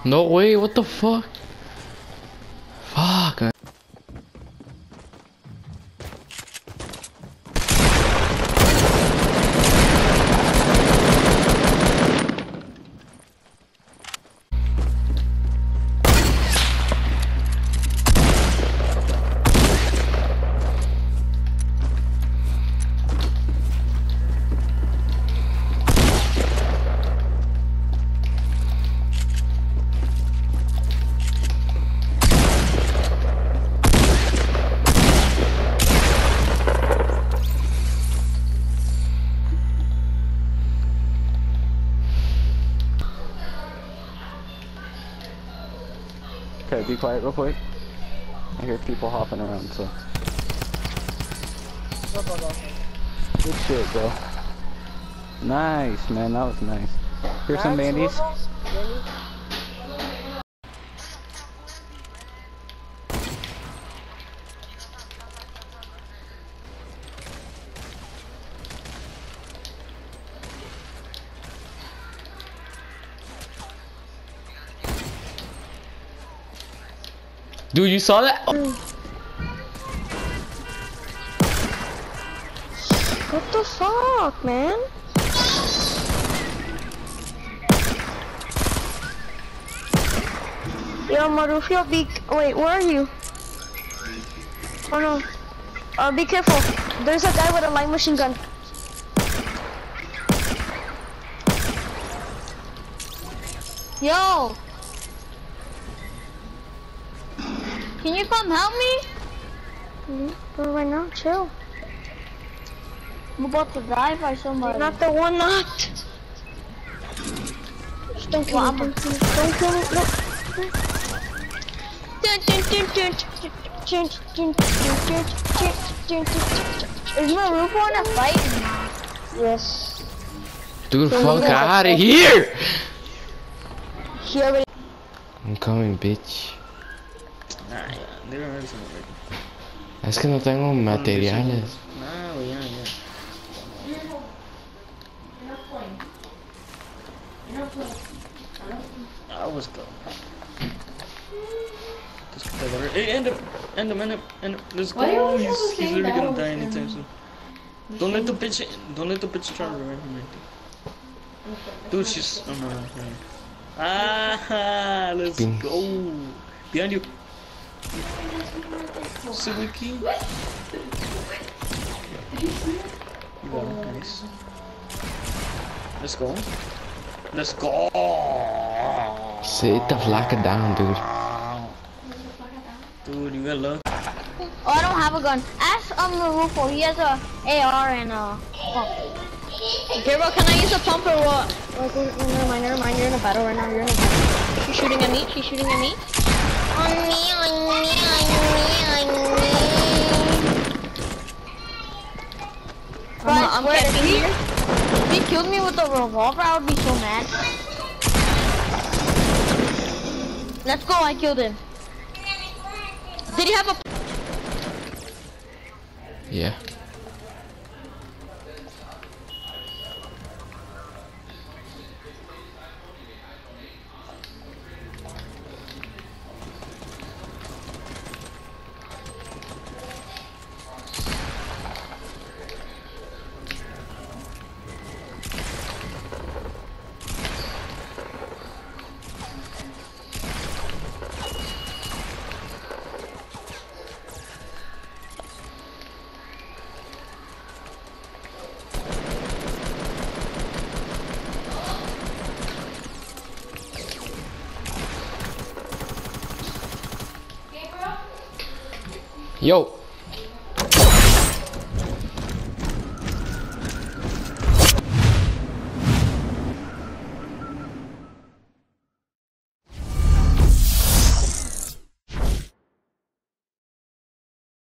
No way, what the fuck? Fuck. Okay, be quiet real quick. I hear people hopping around, so. Good shit, bro. Nice, man, that was nice. Here's some bandies. Dude, you saw that? Oh. What the fuck, man? Yo, Marufio, wait, where are you? Oh no. Be careful. There's a guy with a light machine gun. Yo! Can you come help me? But right now, chill. I'm about to die by somebody. You're not the one knocked. Just don't kill me. Don't kill me. No. Is Marupo in a fight? Yes. Dude, fuck out of here! He already. I'm coming, bitch. Nah, ya, debe haberse movido. Es que no tengo materiales. Nah, güey, ya. I was go. Hey, end him. Let's go. He's literally gonna die anytime soon. Don't let the bitch try to revive him right there. Dude, she's. Oh no, right. Ah, let's go. Behind you. Suzuki. Nice. Let's go. Sit the flaca down, dude. Dude, you got luck. Oh, I don't have a gun. Ask Marupo. He has a AR and a pump. Okay, bro, can I use a pump or what? Like, never mind. You're in a battle right now. You're in a battle. She's shooting at me. On me. I'm camping here. If he killed me with a revolver, I would be so mad. Let's go, I killed him. Did he have a... Yeah. Yo.